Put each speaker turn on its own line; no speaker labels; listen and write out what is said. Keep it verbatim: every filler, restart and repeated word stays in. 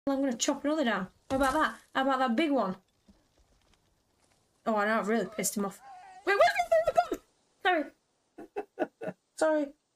Well, I'm going to chop another down. How about that? How about that big one? Oh, I know, I've really pissed him off. Wait, where's the gun? Sorry. Sorry.